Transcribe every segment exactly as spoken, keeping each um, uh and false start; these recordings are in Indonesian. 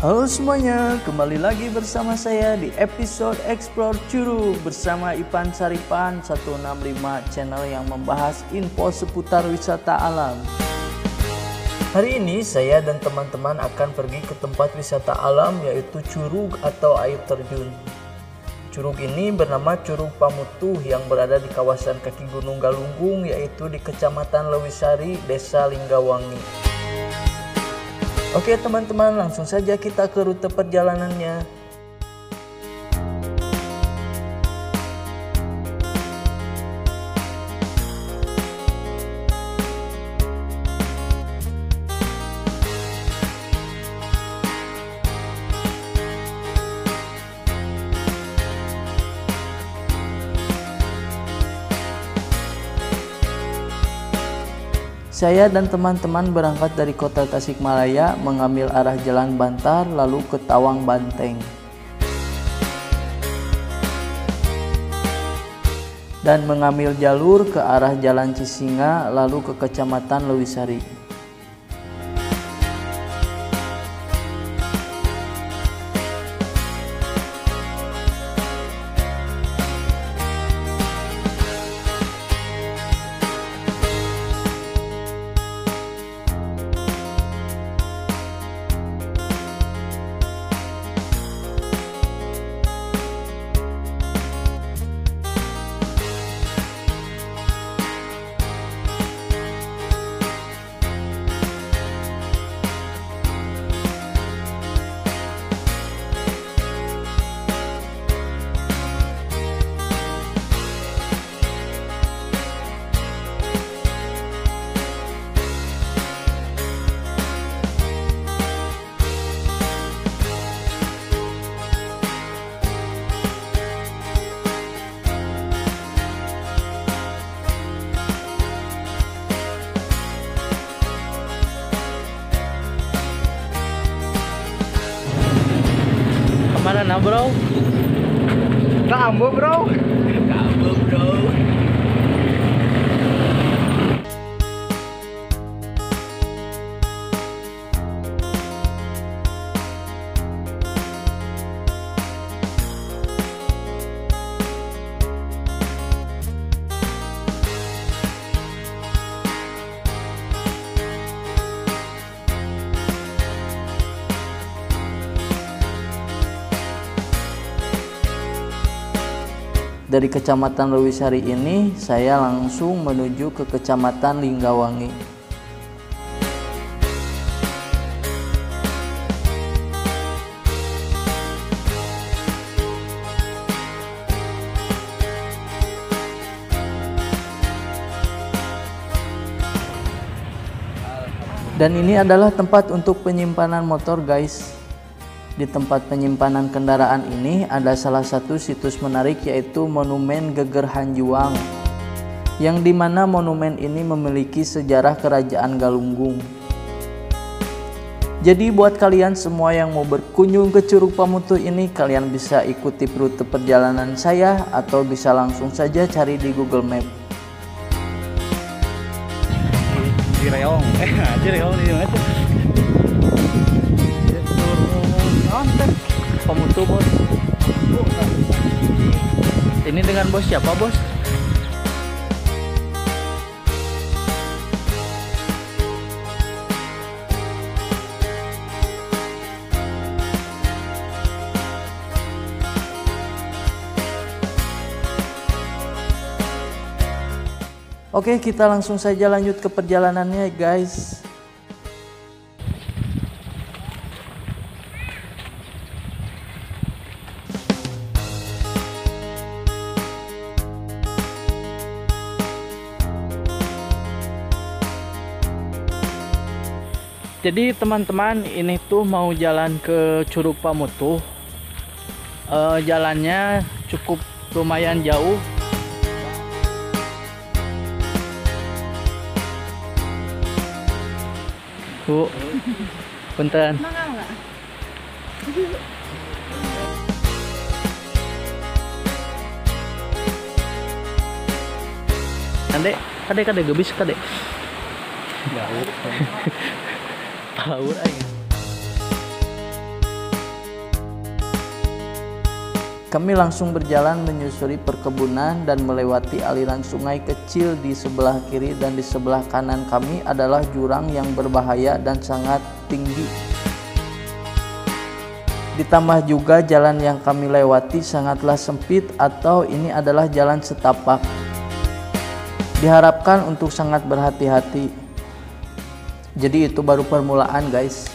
Halo semuanya, kembali lagi bersama saya di episode Explore Curug bersama Ipan Saripan seratus enam puluh lima, channel yang membahas info seputar wisata alam. Hari ini saya dan teman-teman akan pergi ke tempat wisata alam yaitu curug atau air terjun. Curug ini bernama Curug Pamutuh yang berada di kawasan kaki Gunung Galunggung yaitu di Kecamatan Lewisari, Desa Linggawangi. Oke teman-teman, langsung saja kita ke rute perjalanannya. Saya dan teman-teman berangkat dari kota Tasikmalaya mengambil arah Jalan Bantar lalu ke Tawang Banteng. Dan mengambil jalur ke arah Jalan Cisinga lalu ke Kecamatan Lewisari. Mana bro? Ke Ambo bro. Ke Ambo bro. Dari Kecamatan Lewisari ini, saya langsung menuju ke Kecamatan Linggawangi. Dan ini adalah tempat untuk penyimpanan motor, guys. Di tempat penyimpanan kendaraan ini ada salah satu situs menarik yaitu Monumen Geger Hanjuang, yang dimana monumen ini memiliki sejarah Kerajaan Galunggung. Jadi buat kalian semua yang mau berkunjung ke Curug Pamutuh ini, kalian bisa ikuti rute perjalanan saya atau bisa langsung saja cari di Google Map. Cireong, eh Cireong di mana tuh? Pamutuh bos. Ini dengan bos siapa bos? Oke, kita langsung saja lanjut ke perjalanannya guys. Jadi teman-teman, ini tuh mau jalan ke Curug Pamutuh. E, jalannya cukup lumayan jauh. Bu, punten. Kade, kade kade gebis kade. Tahu aing. Kami langsung berjalan menyusuri perkebunan dan melewati aliran sungai kecil di sebelah kiri, dan di sebelah kanan kami adalah jurang yang berbahaya dan sangat tinggi. Ditambah juga jalan yang kami lewati sangatlah sempit, atau ini adalah jalan setapak. Diharapkan untuk sangat berhati-hati. Jadi itu baru permulaan, guys.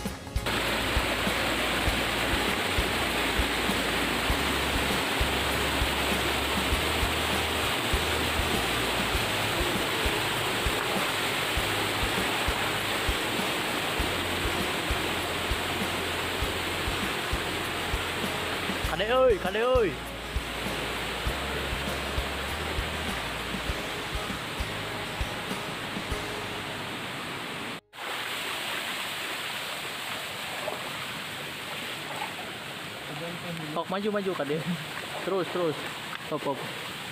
Kade ơi, kade ơi. Sok maju maju kade. Terus terus. Hop hop.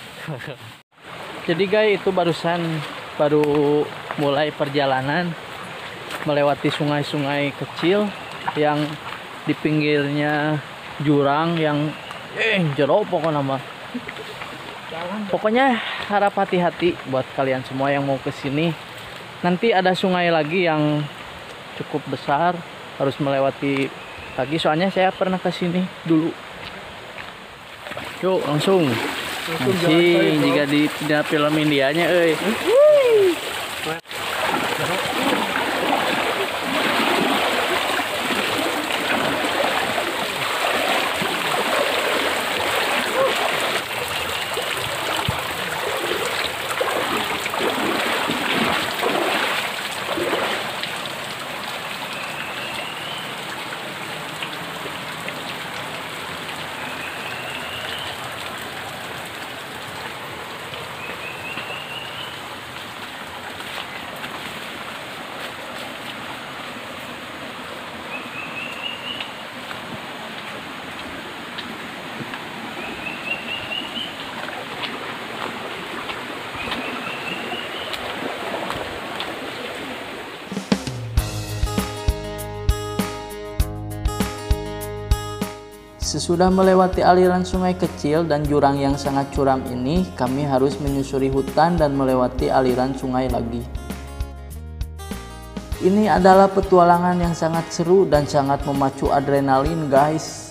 Jadi guys, itu barusan baru mulai perjalanan melewati sungai-sungai kecil yang di pinggirnya jurang yang eh jero pokoknya mah. Pokoknya harap hati-hati buat kalian semua yang mau ke sini. Nanti ada sungai lagi yang cukup besar, harus melewati lagi, soalnya saya pernah ke sini dulu. Yuk langsung. Anjing jika di film Indianya euy. Sesudah melewati aliran sungai kecil dan jurang yang sangat curam ini, kami harus menyusuri hutan dan melewati aliran sungai lagi. Ini adalah petualangan yang sangat seru dan sangat memacu adrenalin, guys.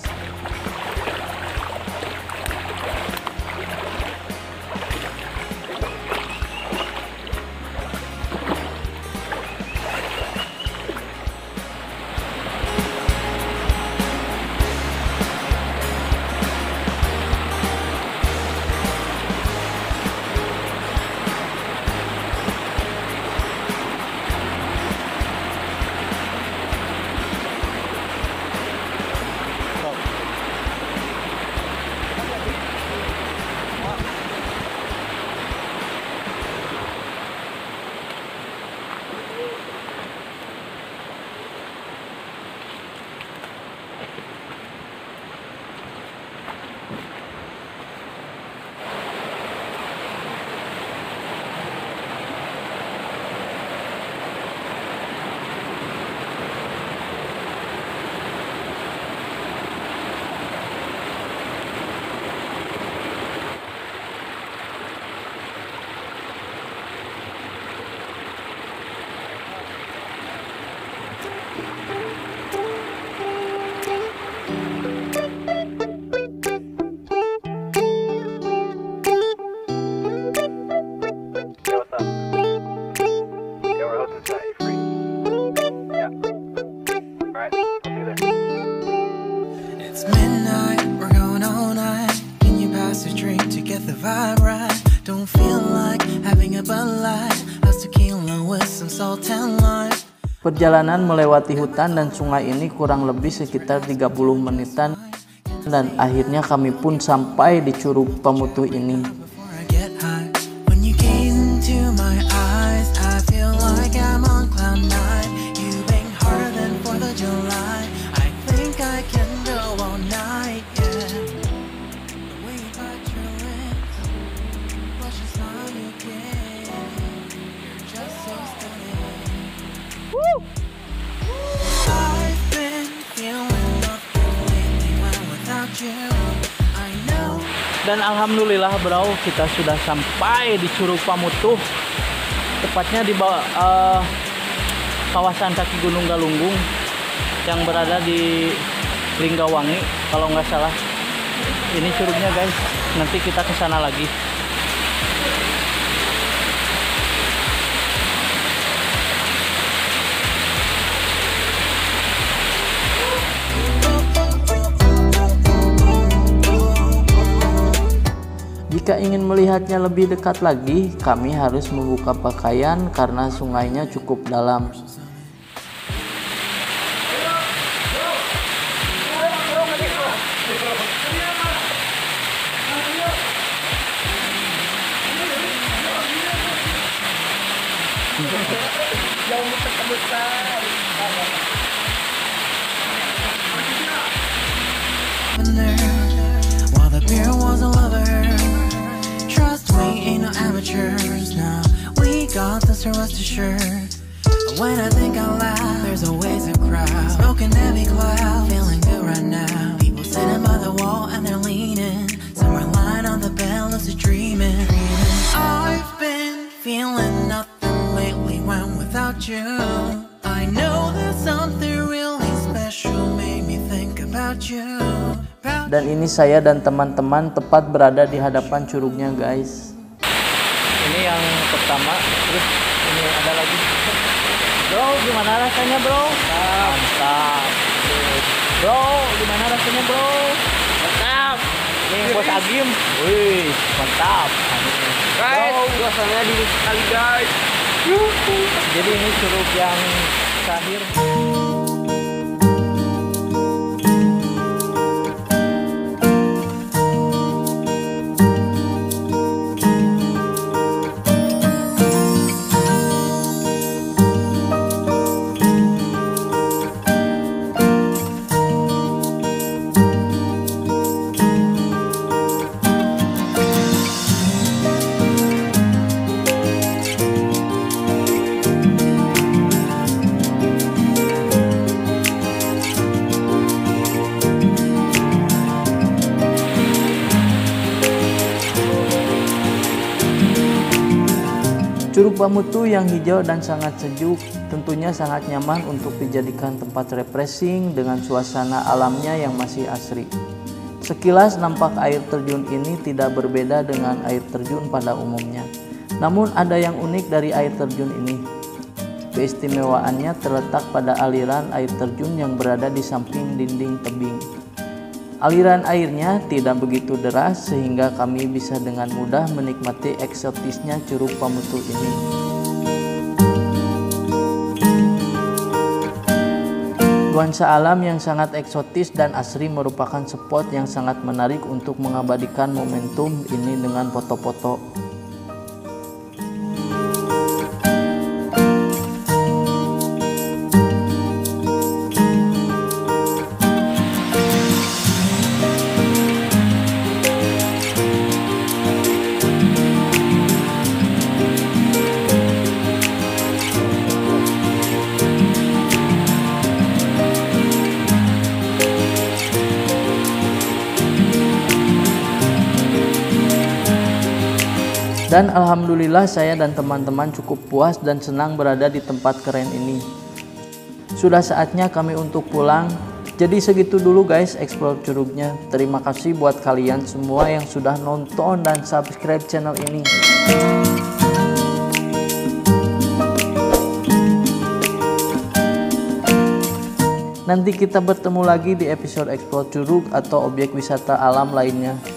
Perjalanan melewati hutan dan sungai ini kurang lebih sekitar tiga puluh menitan, dan akhirnya kami pun sampai di Curug Pamutuh ini. I've been feeling nothing lately when without you. I know Dan alhamdulillah bro, kita sudah sampai di Curug Pamutuh, tepatnya di bawah uh, kawasan kaki Gunung Galunggung yang berada di Linggawangi kalau nggak salah. Ini curugnya guys, nanti kita ke sana lagi. Jika ingin melihatnya lebih dekat lagi, kami harus membuka pakaian karena sungainya cukup dalam. While the beer was a lover, trust we ain't no amateurs now. We got this, so rest assured. When I think out loud, there's always a crowd smoking heavy cloud, feeling good right now. People sitting by the wall and they're leaning. Somewhere lying on the bed, lucid dreaming. I've been feeling nothing lately when without you. I know there's something really special made me think about you. Dan ini saya dan teman-teman tepat berada di hadapan curugnya guys. Ini yang pertama, terus ini ada lagi. Bro, gimana rasanya bro? Mantap. Bro, gimana rasanya bro? Mantap. Ini bos Agim. Wih, mantap. Guys, suasananya dingin sekali guys. Jadi ini curug yang terakhir. Curug Pamutuh yang hijau dan sangat sejuk, tentunya sangat nyaman untuk dijadikan tempat refreshing dengan suasana alamnya yang masih asri. Sekilas nampak air terjun ini tidak berbeda dengan air terjun pada umumnya. Namun ada yang unik dari air terjun ini. Keistimewaannya terletak pada aliran air terjun yang berada di samping dinding tebing. Aliran airnya tidak begitu deras sehingga kami bisa dengan mudah menikmati eksotisnya Curug Pamutuh ini. Nuansa alam yang sangat eksotis dan asri merupakan spot yang sangat menarik untuk mengabadikan momentum ini dengan foto-foto. Dan alhamdulillah saya dan teman-teman cukup puas dan senang berada di tempat keren ini. Sudah saatnya kami untuk pulang. Jadi segitu dulu guys explore curugnya. Terima kasih buat kalian semua yang sudah nonton dan subscribe channel ini. Nanti kita bertemu lagi di episode explore curug atau objek wisata alam lainnya.